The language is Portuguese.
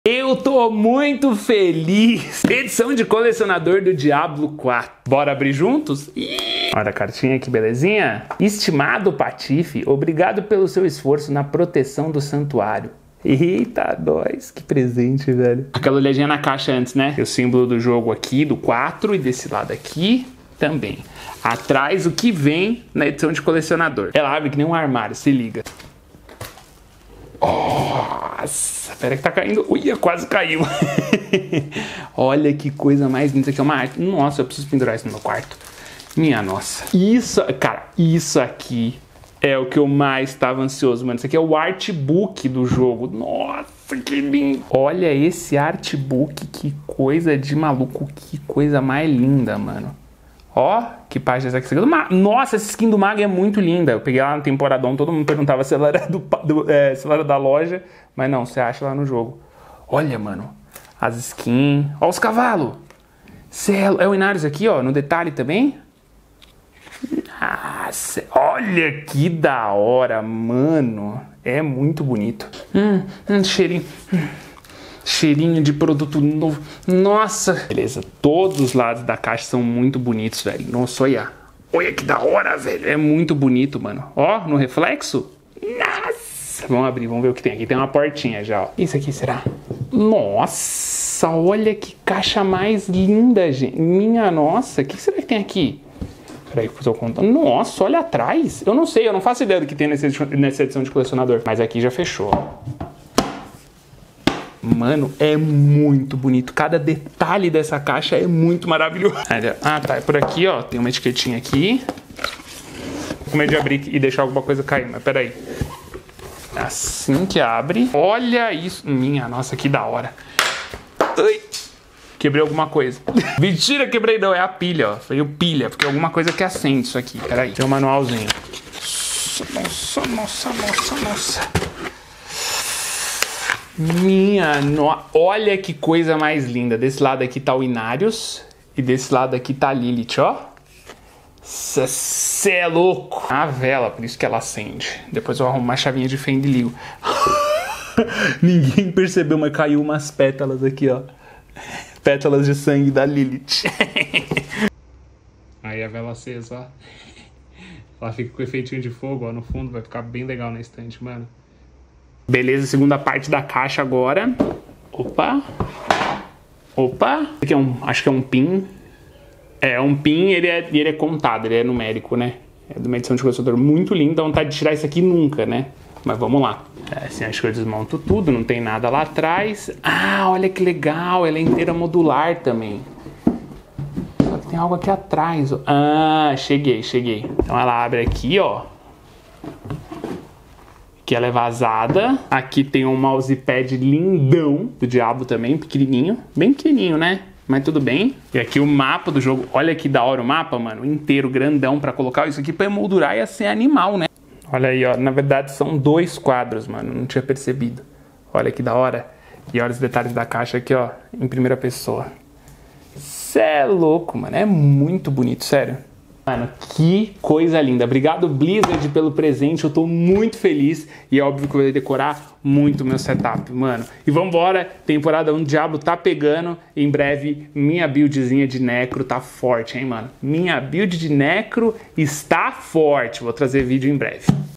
Eu tô muito feliz! Edição de colecionador do Diablo 4. Bora abrir juntos? Olha a cartinha, que belezinha! Estimado Patife, obrigado pelo seu esforço na proteção do santuário. Eita, nós, que presente, velho. Aquela olhadinha na caixa antes, né? O símbolo do jogo aqui, do 4, e desse lado aqui também. Atrás, o que vem na edição de colecionador. Ela abre que nem um armário, se liga. Nossa, pera que tá caindo. Ui, quase caiu. Olha que coisa mais linda. Isso aqui é uma arte. Nossa, eu preciso pendurar isso no meu quarto. Minha nossa. Isso, cara, isso aqui é o que eu mais estava ansioso, mano. Isso aqui é o artbook do jogo. Nossa, que lindo. Olha esse artbook, que coisa de maluco. Que coisa mais linda, mano. Ó, que página é essa aqui? Nossa, essa skin do Mago é muito linda. Eu peguei lá no Temporadão, todo mundo perguntava se ela era, se ela era da loja. Mas não, você acha lá no jogo. Olha, mano, as skins. Ó os cavalos. É o Inarius aqui, ó, no detalhe também. Nossa, olha que da hora, mano. É muito bonito. Cheirinho. Cheirinho de produto novo. Nossa. Beleza, todos os lados da caixa são muito bonitos, velho. Nossa, olha. Olha que da hora, velho. É muito bonito, mano. Ó, no reflexo. Nossa. Vamos abrir, vamos ver o que tem aqui. Tem uma portinha já, ó. Isso aqui será? Nossa, olha que caixa mais linda, gente. Minha nossa. O que será que tem aqui? Peraí, que eu conto. Nossa, olha atrás. Eu não sei, eu não faço ideia do que tem nessa edição de colecionador. Mas aqui já fechou, ó. Mano, é muito bonito. Cada detalhe dessa caixa é muito maravilhoso. Ah, tá. É por aqui, ó. Tem uma etiquetinha aqui. Com medo de abrir e deixar alguma coisa cair, mas peraí. Assim que abre. Olha isso. Minha nossa, que da hora. Ai. Quebrei alguma coisa. Mentira, quebrei não. É a pilha, ó. Veio pilha, porque é alguma coisa que acende isso aqui. Peraí. Tem um manualzinho. Nossa, nossa, nossa, nossa. Olha que coisa mais linda. Desse lado aqui tá o Inarius e desse lado aqui tá a Lilith, ó. Cê é louco. A vela, por isso que ela acende. Depois eu arrumo uma chavinha de fenda e ligo. Ninguém percebeu, mas caiu umas pétalas aqui, ó. Pétalas de sangue da Lilith. Aí a vela acesa, ó. Ela fica com efeitinho de fogo, ó, no fundo. Vai ficar bem legal na estante, mano. Beleza, segunda parte da caixa agora. Opa. Opa. Aqui é acho que é um pin. É, um pin, ele é contado, ele é numérico, né? É de uma edição de colecionador muito linda, dá vontade de tirar isso aqui nunca, né? Mas vamos lá. Assim, acho que eu desmonto tudo, não tem nada lá atrás. Ah, olha que legal, ela é inteira modular também. Só que tem algo aqui atrás, ó. Ah, cheguei. Então ela abre aqui, ó. Que ela é vazada. Aqui tem um mousepad lindão do Diablo também, pequenininho. Bem pequenininho, né? Mas tudo bem. E aqui o mapa do jogo. Olha que da hora o mapa, mano. Inteiro, grandão, pra colocar isso aqui pra emoldurar e ser animal, né? Olha aí, ó. Na verdade são 2 quadros, mano. Não tinha percebido. Olha que da hora. E olha os detalhes da caixa aqui, ó. Em primeira pessoa. Cê é louco, mano. É muito bonito, sério. Mano, que coisa linda. Obrigado, Blizzard, pelo presente. Eu tô muito feliz. E é óbvio que eu vou decorar muito meu setup, mano. E vambora. Temporada 1 Diablo tá pegando. Em breve, minha buildzinha de Necro tá forte, hein, mano. Minha build de Necro está forte. Vou trazer vídeo em breve.